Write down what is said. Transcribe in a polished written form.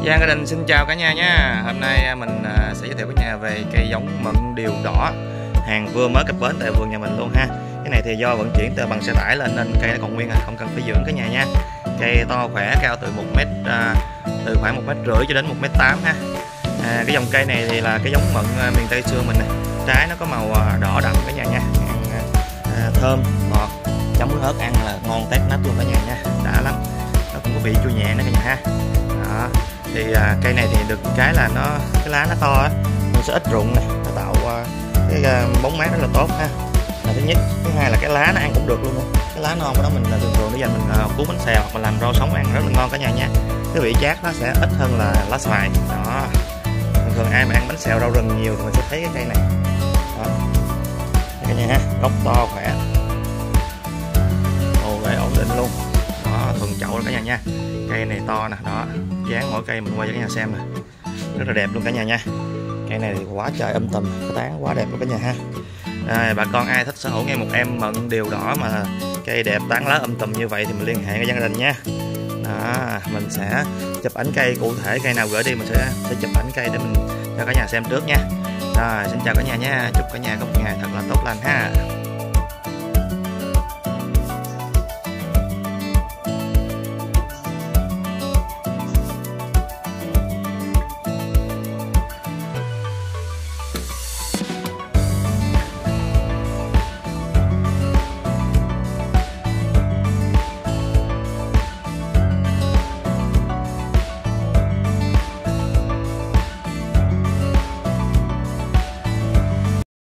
Giang Gia Đình xin chào cả nhà nha. Hôm nay mình sẽ giới thiệu cả nhà về cây giống mận điều đỏ, hàng vừa mới cập bến tại vườn nhà mình luôn ha. Cái này thì do vận chuyển từ bằng xe tải lên nên cây nó còn nguyên, không cần phải dưỡng cả nhà nha. Cây to khỏe, cao từ 1 mét, từ khoảng 1,5 mét cho đến 1,8 m ha. Cái dòng cây này thì là cái giống mận miền Tây xưa mình nè. Trái nó có màu đỏ đậm cả nhà nha, thơm ngọt, chấm muối ớt ăn là ngon tét nách luôn cả nhà nha, đã lắm. Nó cũng có vị chua nhẹ nữa cả nhà ha. Đó. Thì cây này thì được cái là cái lá nó to á, mình sẽ ít rụng này, nó tạo cái bóng mát rất là tốt ha, là thứ nhất. Thứ hai là cái lá nó ăn cũng được luôn, cái lá non của nó mình thường thường để dành mình cuốn bánh xèo hoặc mình làm rau sống ăn rất là ngon cả nhà nha. Cái vị chát nó sẽ ít hơn là lá xoài đó. Thường thường ai mà ăn bánh xèo rau rừng nhiều thì mình sẽ thấy cái cây này đó cả nhà ha. Gốc to khỏe, rễ ổn định luôn đó, thuần chậu đó cả nhà nha. Cây này to nè, đó dáng mỗi cây mình quay cho cả nhà xem nè, rất là đẹp luôn cả nhà nha. Cây này thì quá trời tùm, cái tán quá đẹp luôn cả nhà ha. Bà con ai thích sở hữu ngay một em mận điều đỏ mà cây đẹp tán lá tùm như vậy thì mình liên hệ với Giang Gia Đình nha. Đó, mình sẽ chụp ảnh cây cụ thể, cây nào gửi đi mình sẽ chụp ảnh cây để mình cho cả nhà xem trước nha. Rồi, xin chào cả nhà nha, chúc cả nhà có một ngày thật là tốt lành ha.